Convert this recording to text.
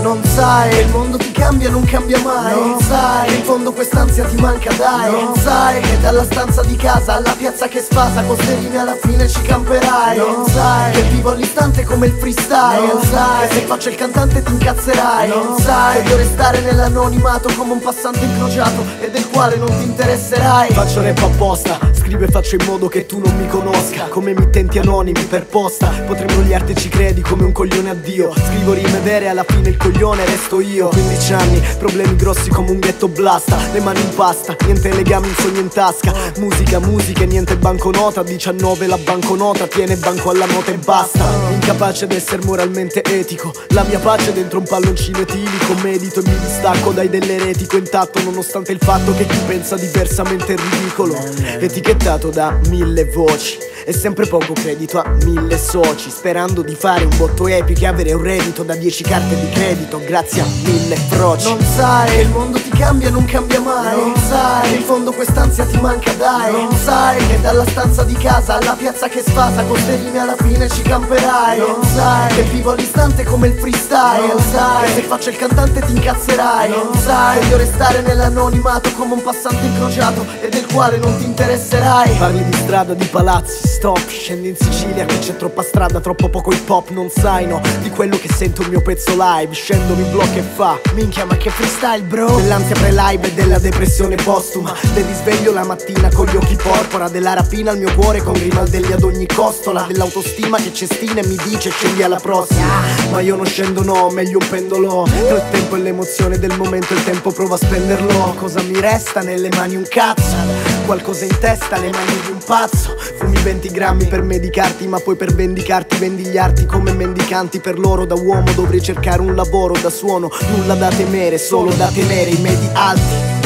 Non sai che il mondo ti cambia, non cambia mai. Non sai che in fondo quest'ansia ti manca, dai. Non sai che dalla stanza di casa alla piazza che sfasa con sterine alla fine ci camperai. Non sai che vivo all'istante come il freestyle. Non sai che se faccio il cantante ti incazzerai. Non sai che devo restare nell'anonimato come un passante incrociato e del quale non ti interesserai. Faccio rap apposta, scrivo e faccio in modo che tu non mi conosca. Come emittenti anonimi per posta, potrei imbrogliarti e ci credi come un coglione a Dio. Scrivo rime vere e alla fine il coglione resto io. 15 anni, problemi grossi come un ghetto blasta. Le mani in pasta, niente legami, un sogno in tasca. Musica e niente banconota. 19 la banconota, tiene banco alla nota e basta. Incapace d'essere moralmente etico, la mia pace dentro un palloncino etilico. Medito e mi distacco dai dell'eretico intatto, nonostante il fatto che chi pensa diversamente è ridicolo. Etichettato da 1000 voci e sempre poco credito a 1000 soci, sperando di fare un botto epico e avere un reddito da 10 carte di credito grazie a 1000 froci. Non sai che il mondo ti cambia, non cambia mai. Non sai che in fondo quest'ansia ti manca, dai. Non sai che dalla stanza di casa alla piazza che sfasa con sterine alla fine ci camperai. Non sai che vivo all'istante come il freestyle. Non sai che se faccio il cantante ti incazzerai. Non sai che devo restare nell'anonimato come un passante incrociato e del quale non ti interesserai. Parli di strada, di palazzi, stop, scendi in Sicilia che c'è troppa strada, troppo poco hip hop. Non sai no, di quello che sento il mio pezzo live. Scendo, mi blocca e fa minchia ma che freestyle bro. Dell'ansia pre-live e della depressione postuma, del risveglio la mattina con gli occhi porpora, della rapina al mio cuore con grimaldelli ad ogni costola, dell'autostima che cestina e mi dice scendi alla prossima. Ma io non scendo no, meglio un pendolo. Tra il tempo e l'emozione del momento il tempo prova a spenderlo. Cosa mi resta nelle mani? Un cazzo, qualcosa in testa, le mani di un pazzo. Fumi 20 grammi per medicarti, ma poi per vendicarti vendi gli arti come mendicanti. Per loro da uomo dovrei cercare un lavoro da suono, nulla da temere, solo da tenere i medi alti.